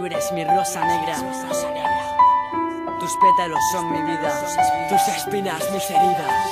Tú eres mi rosa negra. Tus pétalos son mi vida, tus espinas mis heridas.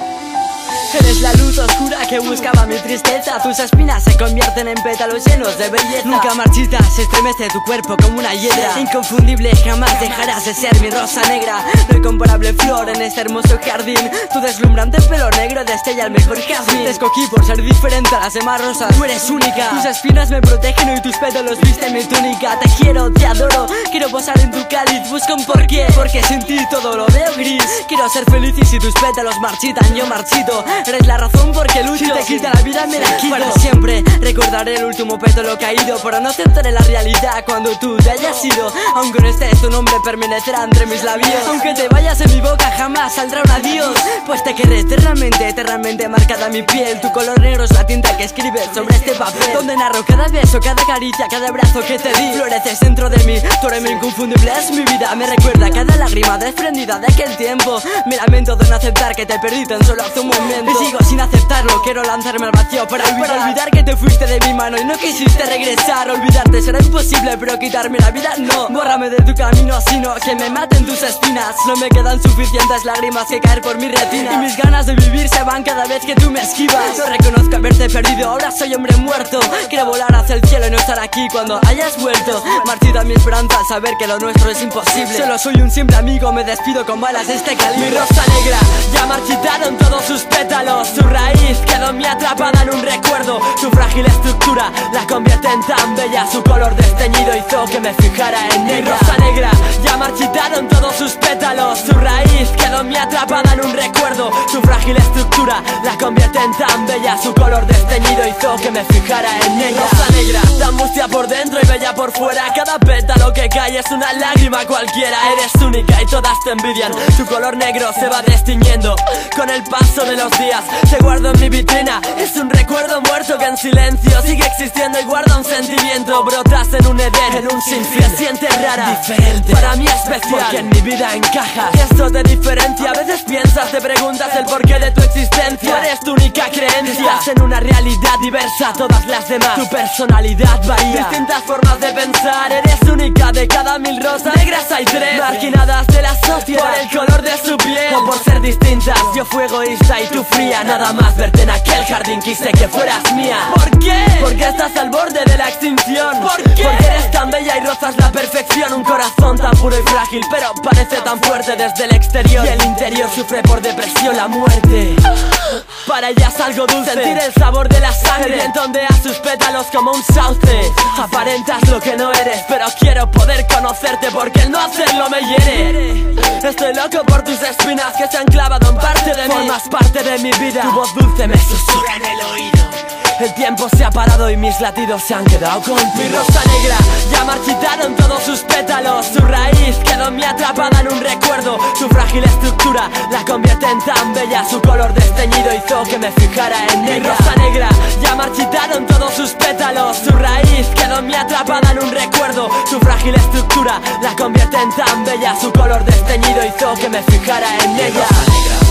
Eres la luz oscura que buscaba mi tristeza. Tus espinas se convierten en pétalos llenos de belleza. Nunca marchitas, se estremece tu cuerpo como una hiedra. Inconfundible, jamás dejarás de ser mi rosa negra. No hay comparable flor en este hermoso jardín. Tu deslumbrante pelo negro destella el mejor jazmín. Te escogí por ser diferente a las demás rosas. Tú eres única. Tus espinas me protegen y tus pétalos visten mi túnica. Te quiero, te adoro, quiero posar en tu cáliz. Busco un porqué, porque sin ti todo lo veo gris. Quiero ser feliz y si tus pétalos marchitan yo marchito. Eres la razón porque lucho. Si te quita la vida me la quito. Para siempre recordaré el último pétalo caído, pero no aceptaré la realidad cuando tú te hayas ido. Aunque no estés, tu nombre permanecerá entre mis labios. Aunque te vayas en mi boca jamás saldrá un adiós. Pues te querré eternamente, eternamente marcada mi piel. Tu color negro es la tinta que escribes sobre este papel, donde narro cada beso, cada caricia, cada abrazo que te di. Floreces dentro de mí, tú eres mi inconfundible, es mi vida. Me recuerda cada lágrima desprendida de aquel tiempo. Me lamento de no aceptar que te perdí tan solo hace un momento. Y sigo sin aceptarlo, quiero lanzarme al vacío para olvidar que te fuiste de mi mano y no quisiste regresar. Olvidarte será imposible, pero quitarme la vida no. Bórrame de tu camino, sino que me maten tus espinas. No me quedan suficientes lágrimas que caer por mi retina, y mis ganas de vivir se van cada vez que tú me esquivas. No reconozco haberte perdido, ahora soy hombre muerto. Quiero volar hacia el cielo y no estar aquí cuando hayas vuelto. Marchita mi esperanza al saber que lo nuestro es imposible. Solo soy un simple amigo, me despido con balas de este calibre. Mi rosa negra ya marchitaron todos sus pétalos. Su raíz quedó en mí atrapada en un recuerdo. Su frágil estructura la convierte en tan bella. Su color desteñido hizo que me fijara en ella. Mi rosa negra ya marchitaron todos sus pétalos. Su raíz quedó en mí atrapada en un recuerdo. Su frágil estructura la convierte en tan bella. Su color desteñido hizo que me fijara en ella. Mi rosa negra, tan mustia por dentro y bella por fuera. Cada pétalo que cae es una lágrima cualquiera. Eres única y todas te envidian. Tu color negro se va destiñendo con el paso de los días. Te guardo en mi vitrina, es un recuerdo muerto que en silencio sigue existiendo y guarda un sentimiento. Brotas en un edén, en un sinfín. Te sientes rara, diferente, para mí especial, porque en mi vida encajas. Esto te diferencia, a veces piensas, te preguntas el porqué de tu existencia. Tú eres tu única creencia, estás en una realidad diversa a todas las demás. Tu personalidad varía, distintas formas de pensar. Eres única, de cada 1000 rosas negras hay 3 marginadas de la sociedad por el color de su piel o por ser distintas. Yo fui egoísta y tú fría, nada más verte en aquel jardín quise que fueras mía. ¿Por qué? Porque estás al borde de la extinción. ¿Por qué? Porque eres tan bella y rozas la perfección. Un corazón tan puro y frágil, pero parece tan fuerte desde el exterior. Y el interior sufre por depresión, la muerte. Para ella es algo dulce, sentir el sabor de la sangre. El viento ondea sus pétalos como un sauce. Aparentas lo que no eres, pero quiero poder conocerte porque el no hacerlo me hiere. Estoy loco por tus espinas que se han clavado en parte de mí. Formas parte de mi vida, tu voz dulce me susurra en el oído. El tiempo se ha parado y mis latidos se han quedado contigo. Mi rosa negra ya marchitaron todos sus pétalos. Su raíz quedó en mí atrapada en un recuerdo. Su frágil estructura la convierte en tan bella. Su color desteñido hizo que me fijara en ella. Mi rosa negra ya marchitaron todos sus pétalos. Su raíz quedó en mí atrapada en un recuerdo. Su frágil estructura la convierte en tan bella. Su color desteñido hizo que me fijara en ella.